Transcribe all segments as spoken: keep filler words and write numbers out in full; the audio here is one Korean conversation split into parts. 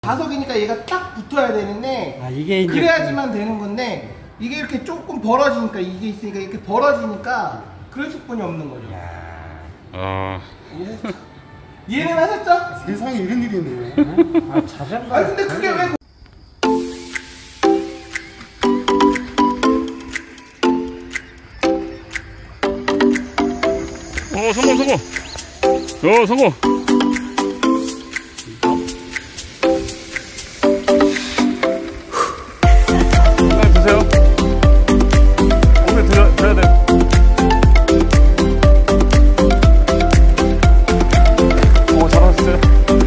자석이니까 얘가 딱 붙어야 되는데 아, 이게 이제 그래야지만 되는 건데 이게 이렇게 조금 벌어지니까 이게 있으니까 이렇게 벌어지니까 그럴 수뿐이 없는 거죠. 아... 이해는 하셨죠? 세상에 이런 일이 있네. 아, 자전거. 아 근데 그게 왜 어, 성공, 성공! 어, 성공! 네, 드세요. 오늘 드려, 드려야 돼. 오, 잘하셨어요.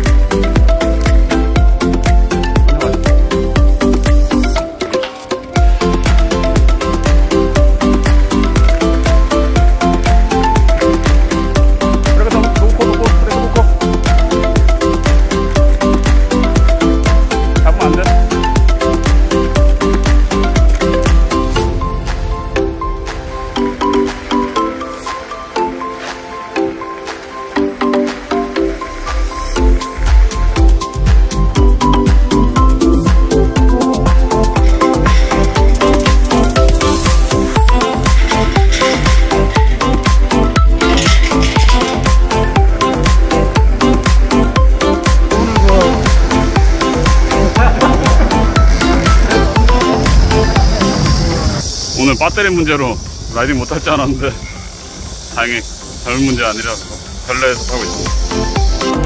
오늘 배터리 문제로 라이딩 못할 줄 알았는데 다행히 별 문제 아니라서 별내에서 타고 있습니다.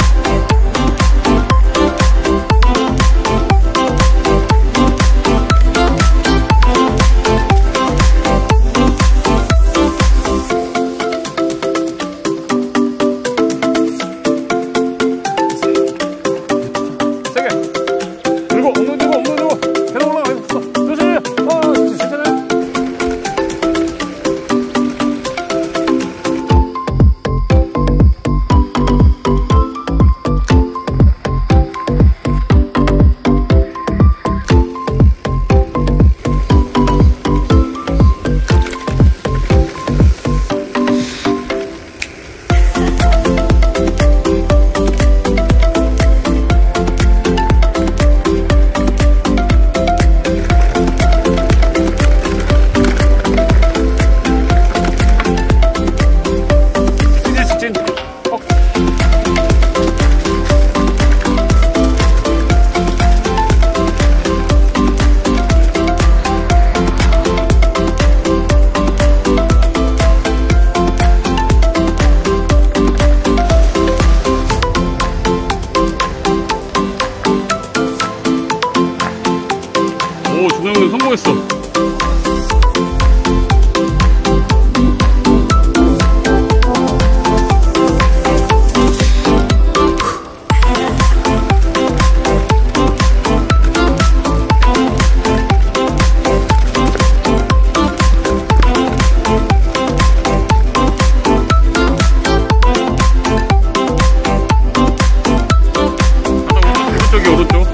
오, 준영이 성공했어. 오른쪽이 오른쪽.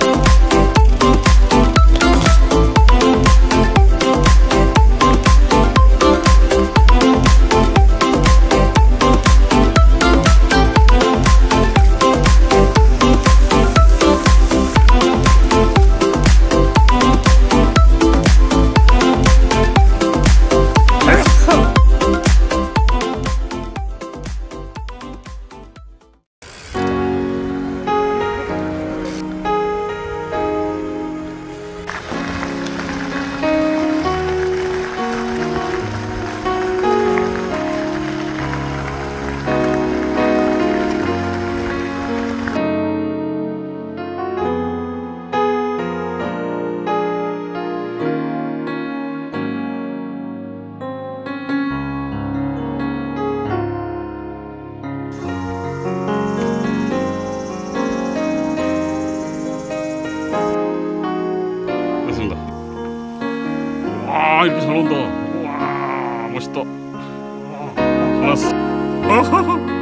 와, 이렇게 잘 나온다. 와, 멋있다. 잘났어.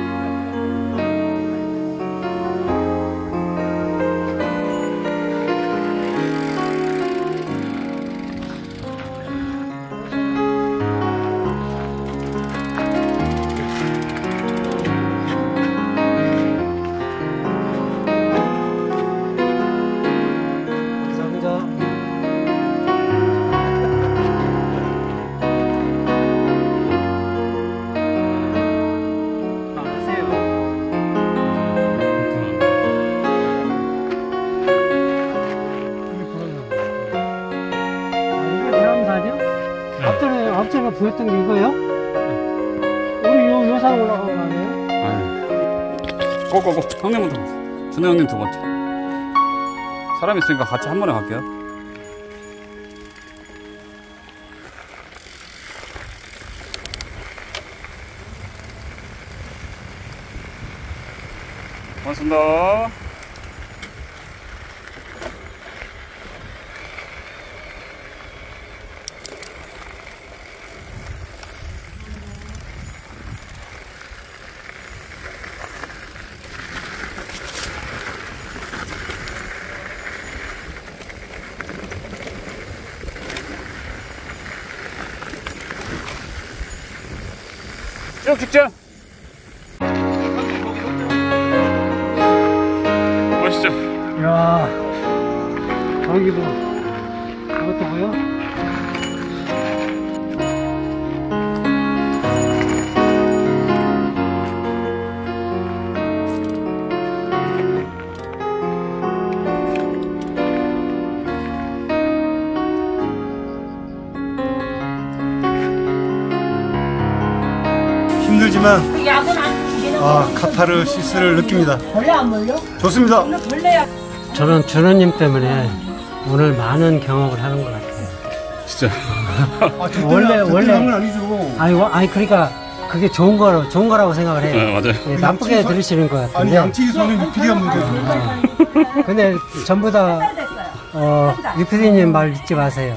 앞전에 보였던 게 이거예요? 우리 요, 요 산 올라간 거 아니에요? 아니. 고고고. 형님 먼저 가세요. 준호 형님 두 번째. 사람 있으니까 같이 한 번에 갈게요. 고맙습니다. 쭉 직전. 멋있죠? 이야, 저기도 그것도 보여? 힘들지만 아, 카타르시스를 느낍니다. 벌레 안 물려? 좋습니다. 벌레야. 저는 준호님 때문에 오늘 많은 경험을 하는 것 같아요. 진짜. 아, 원래- 원래- 건 아니죠. 아니, 와- 아니 그러니까 그게 좋은 거라고 좋은 거라고 생각을 해요. 네, 맞아요. 예, 나쁘게 들으시는 것 아니 같은데. 양치기 손은 유피디가 문제죠. 근데 전부 다 어, 유피디님 말 잊지 마세요.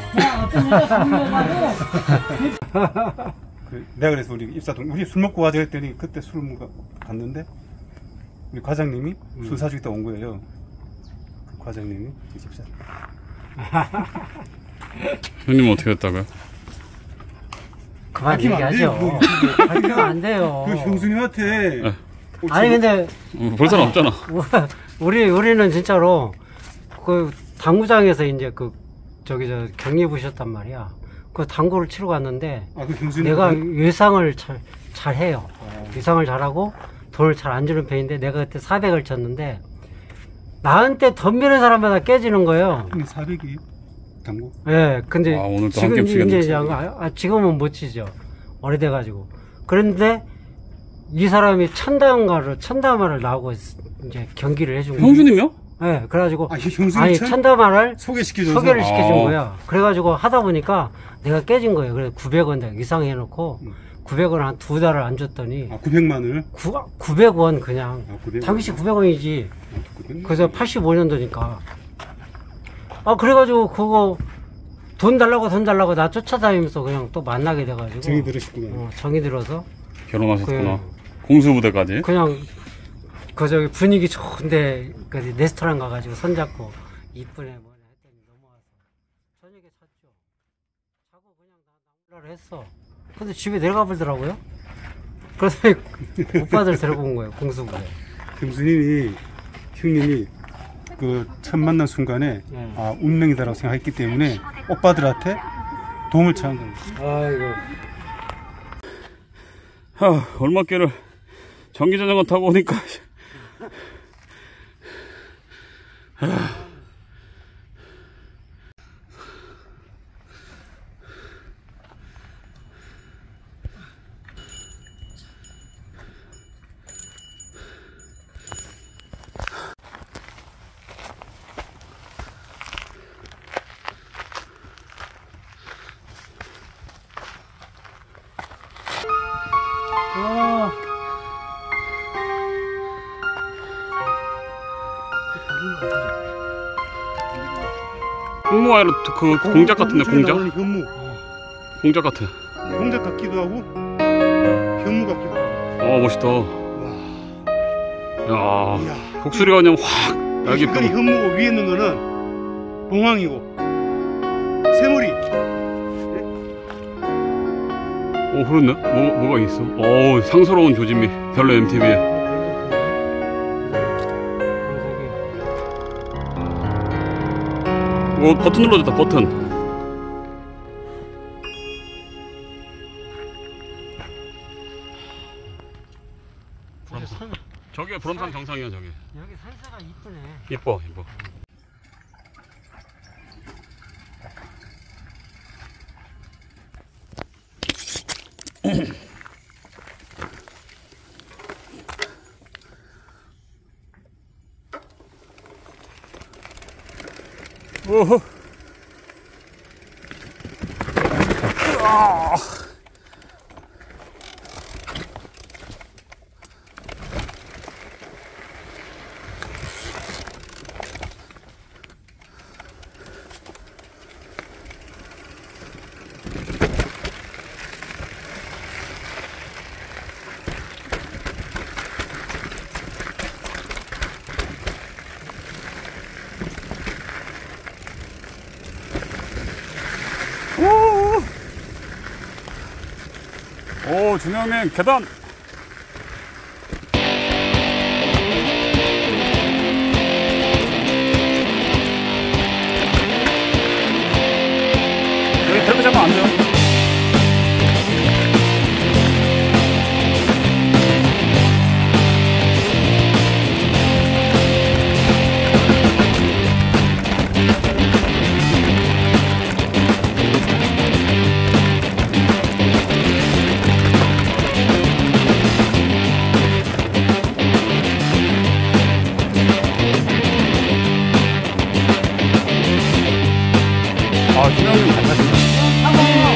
그, 내가 그래서 우리 입사동 우리 술 먹고 가자 했더니 그때 술 먹고 갔는데 우리 과장님이 음. 술 사주겠다 온 거예요. 그 과장님이 이 집사. 형님 어떻게 했다고요? 그만 밝히면 안 얘기하죠. 돼요. 밝히면 안 돼요. 그 형수님한테 네. 아니 근데 어, 볼 사람 없잖아. 우리 우리는 진짜로 그 당구장에서 이제 그 저기 저 격리 보셨단 말이야. 그 당구를 치러 갔는데 아, 그 형수님 내가 예상을 잘, 잘 해요. 예상을 잘하고 돈을 잘 안 주는 편인데 내가 그때 사백을 쳤는데 나한테 덤비는 사람마다 깨지는 거예요. 사백이 당구. 예, 네, 근데 아, 오늘 또 지금 한 게임 이제 치겠네. 아, 아, 지금은 못 치죠. 오래돼가지고. 그런데 이 사람이 천담가를 천담화를 나오고 이제 경기를 해준 거예요. 형수님이요? 예, 네, 그래가지고 아, 형수님 아니 천- 천담화를 소개시켜줘서. 소개를 시켜준 아. 거야. 그래가지고 하다 보니까 내가 깨진 거예요. 그래서 구백 원 내가 이상해놓고 음. 구백 원 한 두 달을 안 줬더니 아, 구백만을. 구, 구백 원 그냥 아, 구백 원. 당시 구백 원이지. 아, 구백 원? 그래서 팔십오 년도니까. 아 그래가지고 그거 돈 달라고 돈 달라고 나 쫓아다니면서 그냥 또 만나게 돼가지고 정이 들으셨구나. 어, 정이 들어서 결혼하셨구나. 공수부대까지. 그냥 그 저기 분위기 좋은데 그 레스토랑 가가지고 손잡고 이쁘네 뭐네 했더니 넘어와서 저녁에 잤죠. 자고 그냥 나 나오라 했어. 근데 집에 내려가 보더라고요. 그래서 오빠들 데리고 온 거예요. 공수부대. 형수님이 형님이 그 첫 만난 순간에 네. 아, 운명이다라고 생각했기 때문에 오빠들한테 도움을 청한 거예요. 아이고. 하, 얼마길을 전기자전거 타고 오니까. 와. 홍모아이로 그 공작 같은데 공작? 나오는 현무. 공작 같아. 공작 같기도 하고 현무 같기도 하고. 어 멋있다. 와. 야 이야. 독수리가 그냥 확 날개 색깔이 펴고. 현무고 위에 있는 거는 봉황이고 새머리. 오 그렇네. 뭐 뭐가 있어? 오 상스러운 조짐이 별로 엠티비에. 오 버튼 눌러줬다 버튼. 저게 브롬산 정상이야 저게. 여기 산사가 이쁘네. 이뻐 이뻐. 우후. 아. 오, 준영님 계단. 여기 대고 잡으면 안 돼요. 아, 준영님 잘 타시네.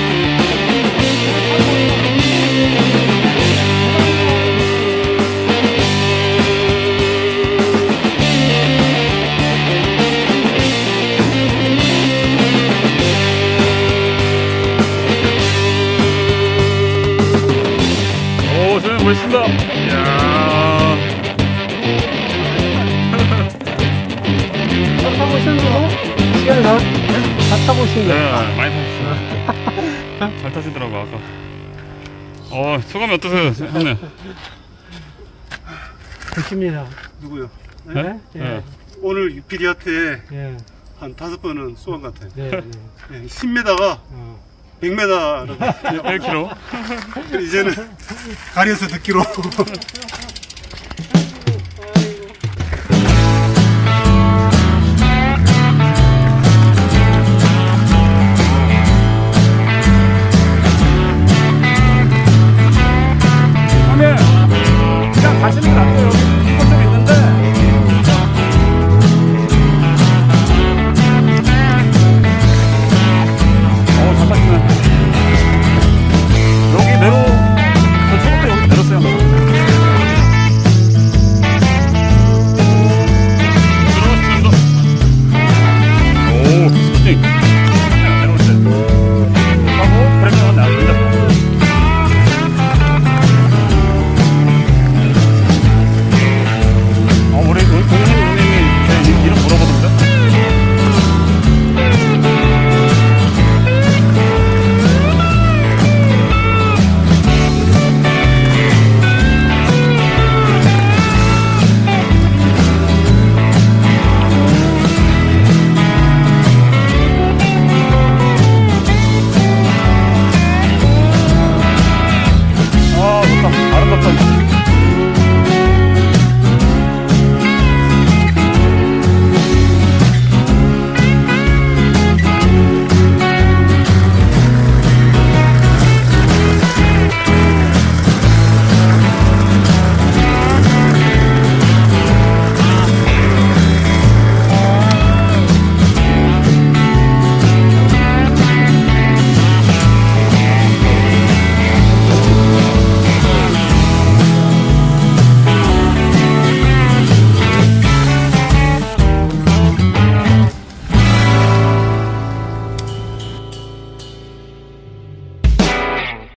오, 준영님 멋있습니다. 이야. 차 타고 오시는 거? 시간 다, 다 타고 오신 거? 네, 많이 타셨어요. 잘 타시더라고, 아까. 어, 소감이 어떠세요, 형님? 좋습니다. 누구요? 네? 네? 예. 네. 오늘 유피디한테 예. 한 다섯 번은 쏘은 것 같아요. 네. 네. 네, 십 미터가 어. 백 미터를 일 킬로미터. 이제는 가려서 듣기로